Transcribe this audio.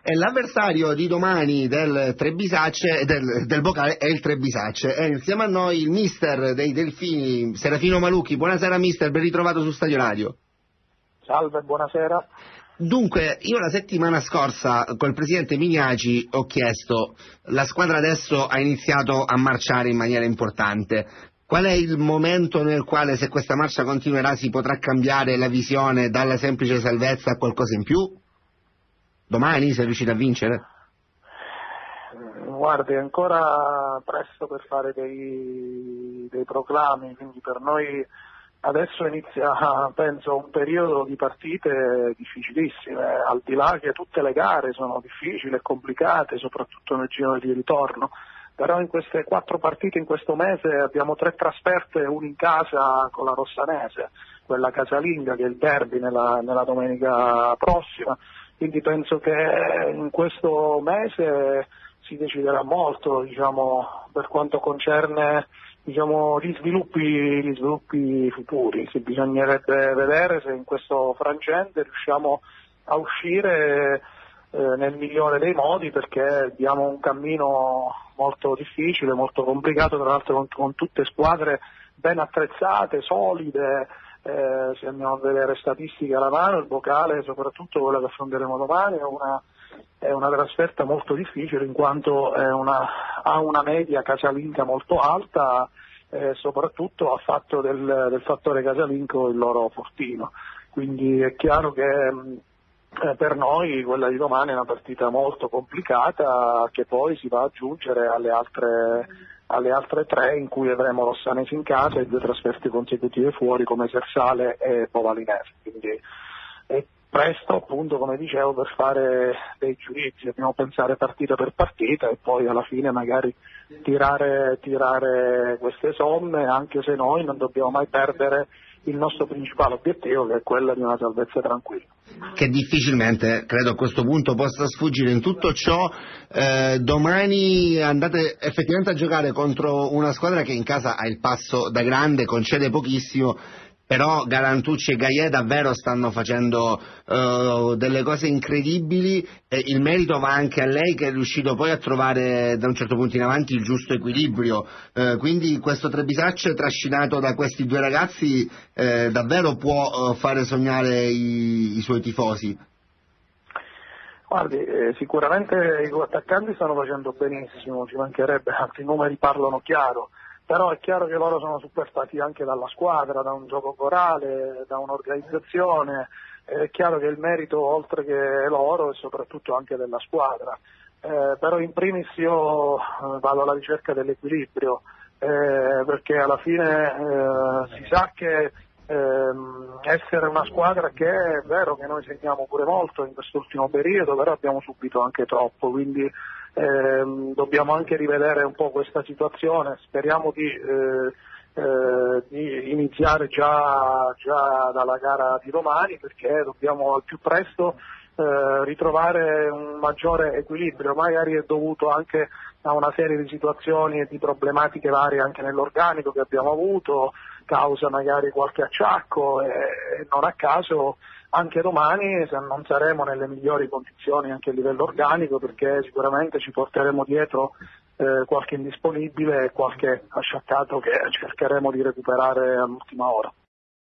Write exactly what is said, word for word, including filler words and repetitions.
E l'avversario di domani del Trebisacce, del, del Bocale, è il Trebisacce. E insieme a noi il mister dei Delfini, Serafino Malucchi. Buonasera mister, ben ritrovato su Stadio Radio. Salve, buonasera. Dunque, io la settimana scorsa col presidente Mignaci ho chiesto, la squadra adesso ha iniziato a marciare in maniera importante. Qual è il momento nel quale, se questa marcia continuerà, si potrà cambiare la visione dalla semplice salvezza a qualcosa in più? Domani se riuscite a vincere? Guardi, è ancora presto per fare dei, dei proclami, quindi per noi adesso inizia, penso, un periodo di partite difficilissime, al di là che tutte le gare sono difficili e complicate, soprattutto nel giro di ritorno, però in queste quattro partite in questo mese abbiamo tre trasferte, una in casa con la Rossanese, quella casalinga che è il derby nella, nella domenica prossima. Quindi penso che in questo mese si deciderà molto, diciamo, per quanto concerne, diciamo, gli sviluppi, gli sviluppi futuri. Si bisognerebbe vedere se in questo frangente riusciamo a uscire eh, nel migliore dei modi, perché abbiamo un cammino molto difficile, molto complicato, tra l'altro con, con tutte squadre ben attrezzate, solide. Eh, se andiamo a vedere statistiche alla mano, il Bocale, soprattutto quella che affronteremo domani, è una, è una trasferta molto difficile, in quanto è una, ha una media casalinga molto alta e eh, soprattutto ha fatto del, del fattore casalingo il loro fortino. Quindi è chiaro che eh, per noi quella di domani è una partita molto complicata, che poi si va ad aggiungere alle altre alle altre tre in cui avremo Rossanesi in casa e due trasferte consecutive fuori come Sersale e Povalinese. Quindi è presto, appunto, come dicevo, per fare dei giudizi, dobbiamo pensare partita per partita e poi alla fine magari tirare, tirare queste somme, anche se noi non dobbiamo mai perdere il nostro principale obiettivo, che è quello di una salvezza tranquilla. Che difficilmente, credo, a questo punto possa sfuggire. In tutto ciò, eh, domani andate effettivamente a giocare contro una squadra che in casa ha il passo da grande, concede pochissimo, però Galantucci e Gaia davvero stanno facendo uh, delle cose incredibili, e il merito va anche a lei, che è riuscito poi a trovare da un certo punto in avanti il giusto equilibrio. Uh, quindi questo Trebisacce trascinato da questi due ragazzi uh, davvero può uh, fare sognare i, i suoi tifosi. Guardi, eh, sicuramente i due attaccanti stanno facendo benissimo, ci mancherebbe, altri numeri parlano chiaro. Però è chiaro che loro sono superstati anche dalla squadra, da un gioco corale, da un'organizzazione. È chiaro che il merito, oltre che loro, è soprattutto anche della squadra. Eh, però in primis io eh, vado alla ricerca dell'equilibrio, eh, perché alla fine eh, si sa che ehm, essere una squadra che è vero che noi segniamo pure molto in quest'ultimo periodo, però abbiamo subito anche troppo, quindi Eh, dobbiamo anche rivedere un po' questa situazione. Speriamo di, eh, eh, di iniziare già, già dalla gara di domani, perché dobbiamo al più presto eh, ritrovare un maggiore equilibrio. Magari è dovuto anche a una serie di situazioni e di problematiche varie anche nell'organico che abbiamo avuto, causa magari qualche acciacco, e non a caso anche domani non saremo nelle migliori condizioni anche a livello organico, perché sicuramente ci porteremo dietro eh, qualche indisponibile e qualche acciaccato che cercheremo di recuperare all'ultima ora.